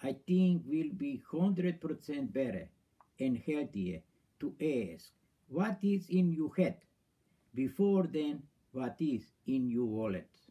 I think will be 100% better and healthier to ask what is in your head before then what is in your wallet.